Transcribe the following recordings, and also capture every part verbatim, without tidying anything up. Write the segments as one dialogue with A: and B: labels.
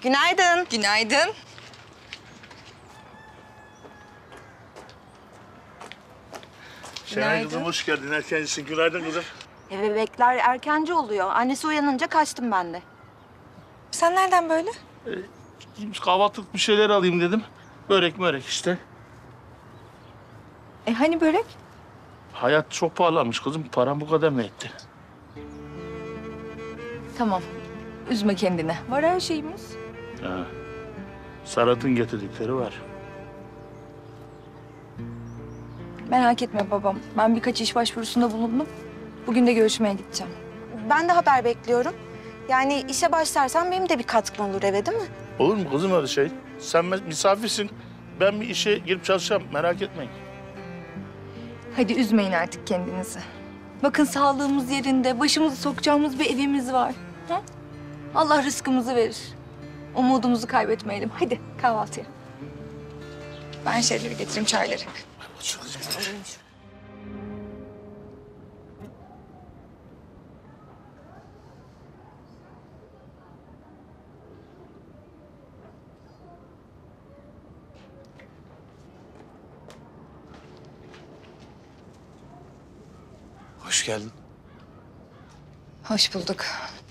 A: Günaydın.
B: Günaydın.
C: Şenay
B: Günaydın.
C: kızım hoş geldin. Erkencisin. Günaydın kızım.
A: E, bebekler erkenci oluyor. Annesi uyanınca kaçtım ben de.
B: Sen nereden böyle?
C: Kahvaltılık bir şeyler alayım dedim. Börek mörek işte.
B: E hani börek?
C: Hayat çok pahalanmış kızım. Param bu kadar mı etti?
B: Tamam. Üzme kendini. Var her şeyimiz.
C: Ha. Serhat'ın getirdikleri var.
B: Merak etme babam. Ben birkaç iş başvurusunda bulundum. Bugün de görüşmeye gideceğim.
A: Ben de haber bekliyorum. Yani işe başlarsan benim de bir katkım olur eve, değil mi?
C: Olur mu kızım öyle şey? Sen me- misafirsin. Ben bir işe girip çalışacağım. Merak etmeyin.
B: Hadi üzmeyin artık kendinizi. Bakın sağlığımız yerinde, başımızı sokacağımız bir evimiz var. Ha? Allah rızkımızı verir. Umudumuzu kaybetmeyelim. Hadi kahvaltıya. Ben şeyleri getireyim, çayları.
D: Hoş geldin.
B: Hoş bulduk.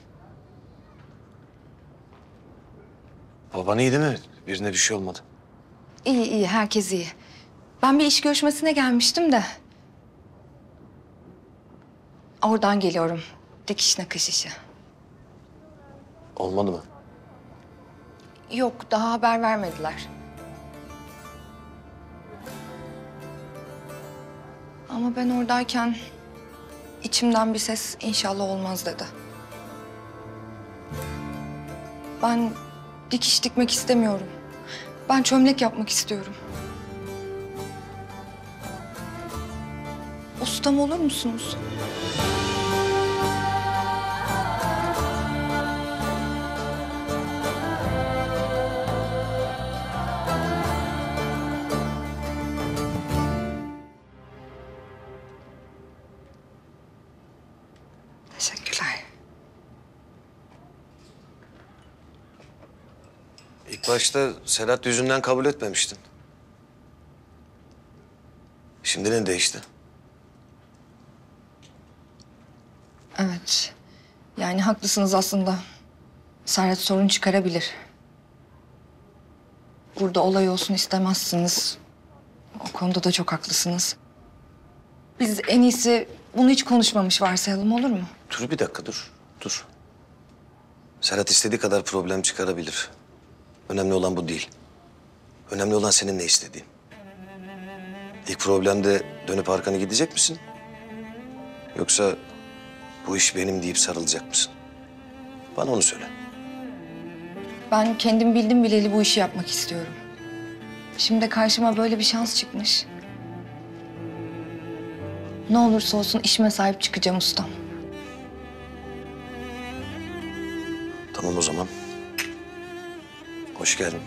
D: Baban iyi değil mi? Birine bir şey olmadı.
B: İyi iyi, herkes iyi. Ben bir iş görüşmesine gelmiştim de. Oradan geliyorum. Dikiş nakış işi.
D: Olmadı mı?
B: Yok, daha haber vermediler. Ama ben oradayken içimden bir ses inşallah olmaz dedi. Ben dikiş dikmek istemiyorum. Ben çömlek yapmak istiyorum. Ustam olur musunuz? Teşekkürler.
D: İlk başta Serhat yüzünden kabul etmemiştin. Şimdi ne değişti?
B: Evet. Yani haklısınız aslında. Serhat sorun çıkarabilir. Burada olay olsun istemezsiniz. O konuda da çok haklısınız. Biz en iyisi bunu hiç konuşmamış varsayalım, olur mu?
D: Dur bir dakika dur. Dur. Serhat istediği kadar problem çıkarabilir. Önemli olan bu değil. Önemli olan senin ne istediğin. İlk problemde dönüp arkanı gidecek misin? Yoksa bu iş benim deyip sarılacak mısın? Bana onu söyle.
B: Ben kendim bildim bileli bu işi yapmak istiyorum. Şimdi karşıma böyle bir şans çıkmış. Ne olursa olsun işime sahip çıkacağım ustam.
D: Tamam o zaman. Hoş geldin.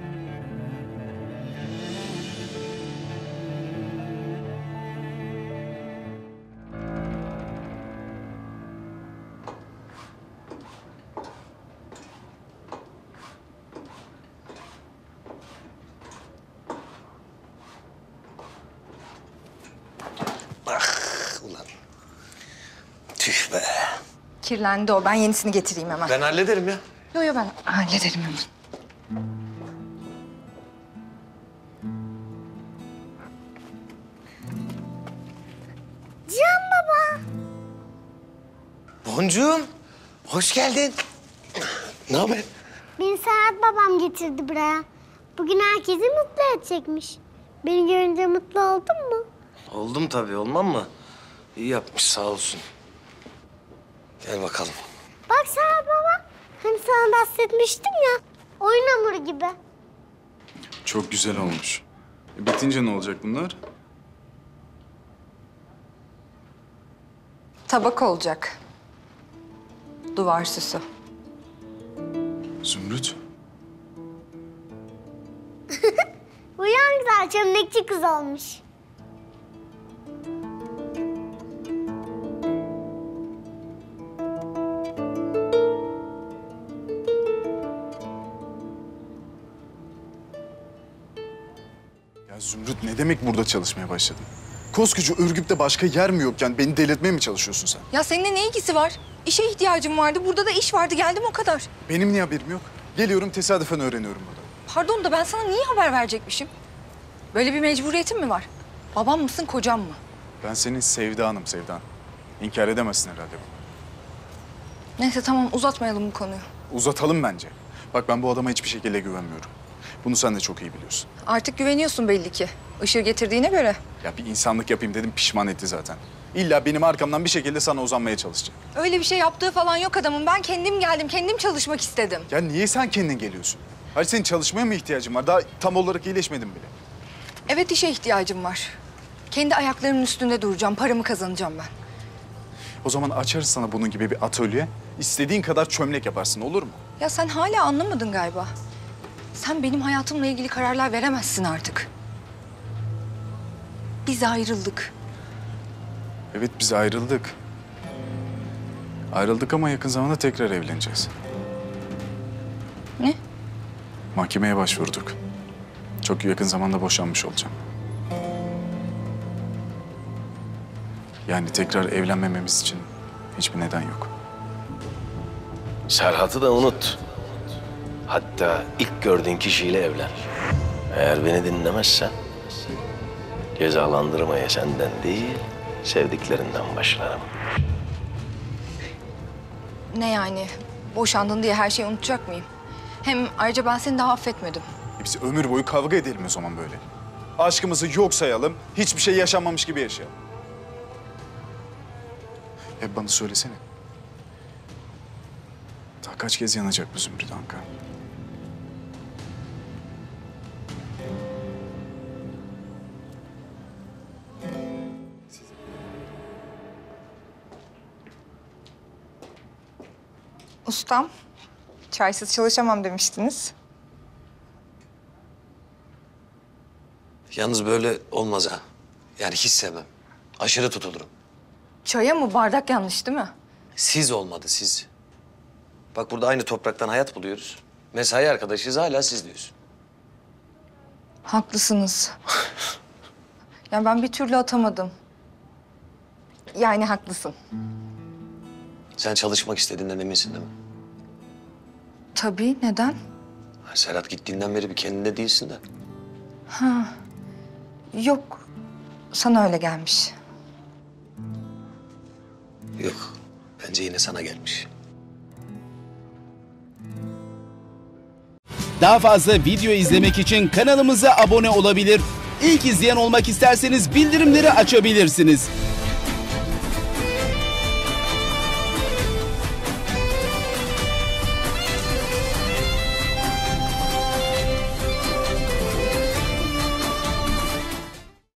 D: Ah ulan. Tüh be.
B: Kirlendi o. Ben yenisini getireyim hemen.
D: Ben hallederim ya.
B: Yo yo ben hallederim hemen.
E: Cihan baba.
D: Boncuğum, hoş geldin. Ne haber?
E: Beni Serhat babam getirdi buraya. Bugün herkesi mutlu edecekmiş. Beni görünce mutlu oldun mu?
D: Oldum tabii, olmam mı? İyi yapmış, sağ olsun. Gel bakalım.
E: Bak Serhat baba. Hani sana bahsetmiştim ya. Oyun hamuru gibi.
F: Çok güzel olmuş. E, bitince ne olacak bunlar?
B: Tabak olacak. Duvar süsü.
F: Zümrüt.
E: Uyan güzel çömlekçi kız olmuş.
F: Zümrüt, ne demek burada çalışmaya başladın? Koskoca Ürgüp'te başka yer mi yok? Yani beni delirtmeye mi çalışıyorsun sen?
B: Ya seninle ne ilgisi var? İşe ihtiyacım vardı. Burada da iş vardı. Geldim o kadar.
F: Benim niye haberim yok? Geliyorum, tesadüfen öğreniyorum burada.
B: Pardon da ben sana niye haber verecekmişim? Böyle bir mecburiyetin mi var? Babam mısın, kocam mı?
F: Ben senin Sevda'nım Sevda. İnkar edemezsin herhalde bunu.
B: Neyse tamam, uzatmayalım bu konuyu.
F: Uzatalım bence. Bak, ben bu adama hiçbir şekilde güvenmiyorum. Bunu sen de çok iyi biliyorsun.
B: Artık güveniyorsun belli ki. Işığı getirdiğine göre.
F: Ya bir insanlık yapayım dedim, pişman etti zaten. İlla benim arkamdan bir şekilde sana uzanmaya çalışacak.
B: Öyle bir şey yaptığı falan yok adamın. Ben kendim geldim, kendim çalışmak istedim.
F: Ya niye sen kendin geliyorsun? Hayır, senin çalışmaya mı ihtiyacın var? Daha tam olarak iyileşmedin bile.
B: Evet, işe ihtiyacım var. Kendi ayaklarımın üstünde duracağım, paramı kazanacağım ben.
F: O zaman açarız sana bunun gibi bir atölye. İstediğin kadar çömlek yaparsın, olur mu?
B: Ya sen hala anlamadın galiba. Sen benim hayatımla ilgili kararlar veremezsin artık. Biz ayrıldık.
F: Evet, biz ayrıldık. Ayrıldık ama yakın zamanda tekrar evleneceğiz.
B: Ne?
F: Mahkemeye başvurduk. Çok yakın zamanda boşanmış olacağım. Yani tekrar evlenmememiz için hiçbir neden yok.
D: Serhat'ı da unut. Hatta ilk gördüğün kişiyle evlen. Eğer beni dinlemezsen cezalandırmaya senden değil, sevdiklerinden başlarım.
B: Ne yani? Boşandın diye her şeyi unutacak mıyım? Hem ayrıca ben seni daha affetmedim.
F: E biz ömür boyu kavga edelim o zaman böyle. Aşkımızı yok sayalım, hiçbir şey yaşanmamış gibi yaşayalım. Hep bana söylesene. Daha kaç kez yanacak bu Zümrüt Anka?
B: Ustam, çaysız çalışamam demiştiniz.
D: Yalnız böyle olmaz ha. Yani hiç sevmem. Aşırı tutulurum.
B: Çaya mı? Bardak yanlış değil mi?
D: Siz olmadı, siz. Bak, burada aynı topraktan hayat buluyoruz. Mesai arkadaşıyız, hala siz diyorsun.
B: Haklısınız. Yani ben bir türlü atamadım. Yani haklısın.
D: Sen çalışmak istediğinden eminsin değil mi?
B: Tabii, neden?
D: Ha, Serhat gittiğinden beri bir kendinde değilsin de.
B: Yok, sana öyle gelmiş.
D: Yok, bence yine sana gelmiş.
G: Daha fazla video izlemek için kanalımıza abone olabilir. İlk izleyen olmak isterseniz bildirimleri açabilirsiniz.